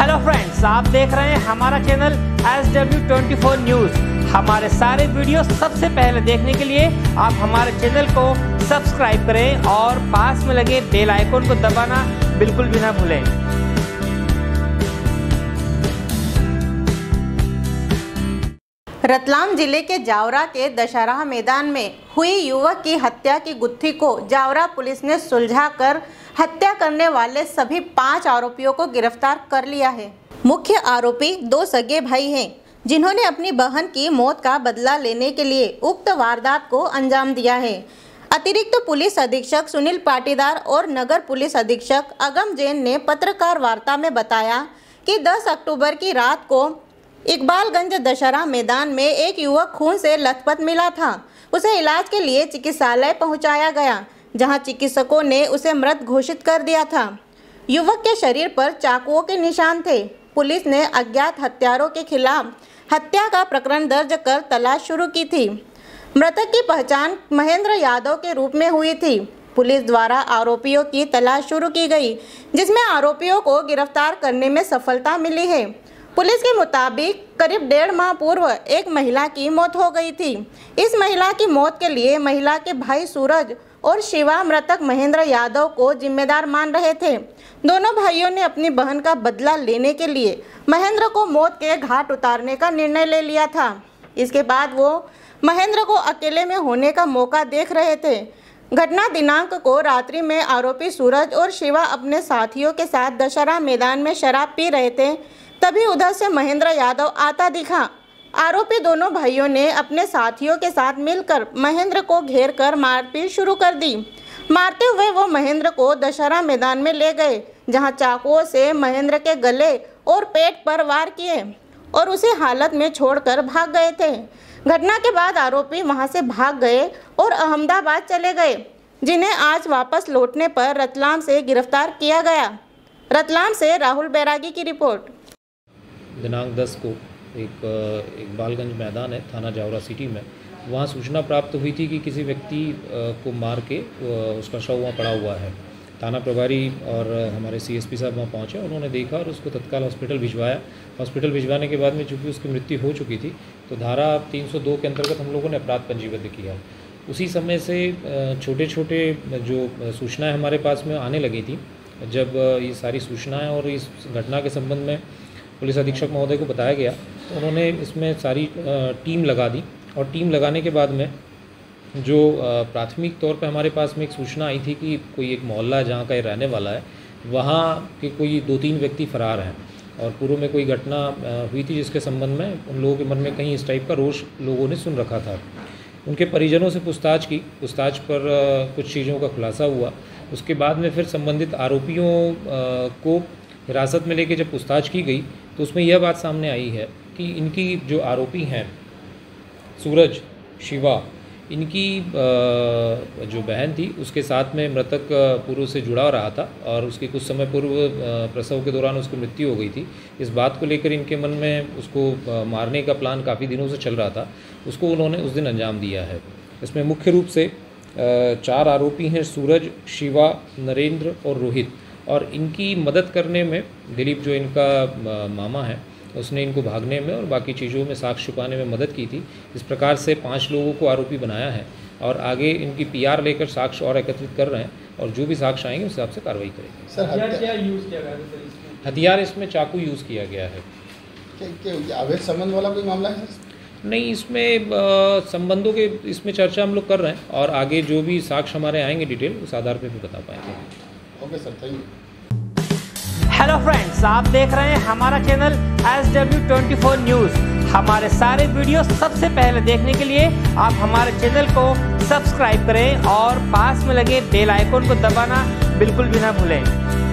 Hello friends, आप देख रहे हैं हमारा चैनल SW24 न्यूज़। हमारे सारे वीडियो सबसे पहले देखने के लिए आप हमारे चैनल को सब्सक्राइब करें और पास में लगे बेल आइकन को दबाना बिल्कुल भी ना भूलें। रतलाम जिले के जावरा के दशहरा मैदान में हुई युवक की हत्या की गुत्थी को जावरा पुलिस ने सुलझाकर हत्या करने वाले सभी 5 आरोपियों को गिरफ्तार कर लिया है। मुख्य आरोपी 2 सगे भाई हैं, जिन्होंने अपनी बहन की मौत का बदला लेने के लिए उक्त वारदात को अंजाम दिया है। अतिरिक्त पुलिस अधीक्षक सुनील पाटीदार और नगर पुलिस अधीक्षक अगम जैन ने पत्रकार वार्ता में बताया कि 10 अक्टूबर की रात को इकबालगंज दशहरा मैदान में एक युवक खून से लथपथ मिला था। उसे इलाज के लिए चिकित्सालय पहुंचाया गया, जहां चिकित्सकों ने उसे मृत घोषित कर दिया था। युवक के शरीर पर चाकुओं के निशान थे। पुलिस ने अज्ञात हत्यारों के खिलाफ हत्या का प्रकरण दर्ज कर तलाश शुरू की थी। मृतक की पहचान महेंद्र यादव के रूप में हुई थी। पुलिस द्वारा आरोपियों की तलाश शुरू की गई, जिसमें आरोपियों को गिरफ्तार करने में सफलता मिली है। पुलिस के मुताबिक करीब 1.5 माह पूर्व एक महिला की मौत हो गई थी। इस महिला की मौत के लिए महिला के भाई सूरज और शिवा मृतक महेंद्र यादव को जिम्मेदार मान रहे थे। दोनों भाइयों ने अपनी बहन का बदला लेने के लिए महेंद्र को मौत के घाट उतारने का निर्णय ले लिया था। इसके बाद वो महेंद्र को अकेले में होने का मौका देख रहे थे। घटना दिनांक को रात्रि में आरोपी सूरज और शिवा अपने साथियों के साथ दशहरा मैदान में शराब पी रहे थे। तभी उधर से महेंद्र यादव आता दिखा। आरोपी दोनों भाइयों ने अपने साथियों के साथ मिलकर महेंद्र को घेर कर मारपीट शुरू कर दी। मारते हुए वो महेंद्र को दशहरा मैदान में ले गए, जहां चाकुओं से महेंद्र के गले और पेट पर वार किए और उसे हालत में छोड़कर भाग गए थे। घटना के बाद आरोपी वहां से भाग गए और अहमदाबाद चले गए, जिन्हें आज वापस लौटने पर रतलाम से गिरफ्तार किया गया। रतलाम से राहुल बैरागी की रिपोर्ट। दिनांक 10 को एक इकबालगंज मैदान है थाना जावरा सिटी में, वहाँ सूचना प्राप्त हुई थी कि किसी व्यक्ति को मार के उसका शव वहाँ पड़ा हुआ है। थाना प्रभारी और हमारे CSP साहब वहाँ पहुँचे, उन्होंने देखा और उसको तत्काल हॉस्पिटल भिजवाया। हॉस्पिटल भिजवाने के बाद में चूँकि उसकी मृत्यु हो चुकी थी, तो धारा 302 के अंतर्गत हम लोगों ने अपराध पंजीबद्ध किया। उसी समय से छोटे छोटे जो सूचनाएँ हमारे पास में आने लगी थी। जब ये सारी सूचनाएँ और इस घटना के संबंध में पुलिस अधीक्षक महोदय को बताया गया, तो उन्होंने इसमें सारी टीम लगा दी। और टीम लगाने के बाद में जो प्राथमिक तौर पे हमारे पास में एक सूचना आई थी कि कोई एक मोहल्ला है जहाँ का ये रहने वाला है, वहाँ के कोई 2-3 व्यक्ति फरार हैं। और पूर्व में कोई घटना हुई थी जिसके संबंध में उन लोगों के मन में कहीं इस टाइप का रोष लोगों ने सुन रखा था। उनके परिजनों से पूछताछ की, पूछताछ पर कुछ चीज़ों का खुलासा हुआ। उसके बाद में फिर संबंधित आरोपियों को हिरासत में लेके जब पूछताछ की गई, तो उसमें यह बात सामने आई है कि इनकी जो आरोपी हैं सूरज, शिवा, इनकी जो बहन थी उसके साथ में मृतक पूर्व से जुड़ा रहा था और उसके कुछ समय पूर्व प्रसव के दौरान उसकी मृत्यु हो गई थी। इस बात को लेकर इनके मन में उसको मारने का प्लान काफ़ी दिनों से चल रहा था। उसको उन्होंने उस दिन अंजाम दिया है। इसमें मुख्य रूप से 4 आरोपी हैं, सूरज, शिवा, नरेंद्र और रोहित। और इनकी मदद करने में दिलीप जो इनका मामा है, उसने इनको भागने में और बाकी चीज़ों में साक्ष्य छुपाने में मदद की थी। इस प्रकार से 5 लोगों को आरोपी बनाया है और आगे इनकी PR लेकर साक्ष्य और एकत्रित कर रहे हैं और जो भी साक्ष्य आएंगे उस हिसाब से कार्रवाई करेंगे। सर, हथियार क्या यूज़ किया गया है? हथियार इसमें चाकू यूज़ किया गया है। क्या अवैध संबंध वाला कोई मामला है? नहीं, इसमें संबंधों के इसमें चर्चा हम लोग कर रहे हैं और आगे जो भी साक्ष्य हमारे आएंगे डिटेल, उस आधार पर भी बता पाएंगे। Okay sir, thank you. Hello friends, आप देख रहे हैं हमारा चैनल SW24 न्यूज़। हमारे सारे वीडियो सबसे पहले देखने के लिए आप हमारे चैनल को सब्सक्राइब करें और पास में लगे बेल आइकन को दबाना बिल्कुल भी ना भूलें।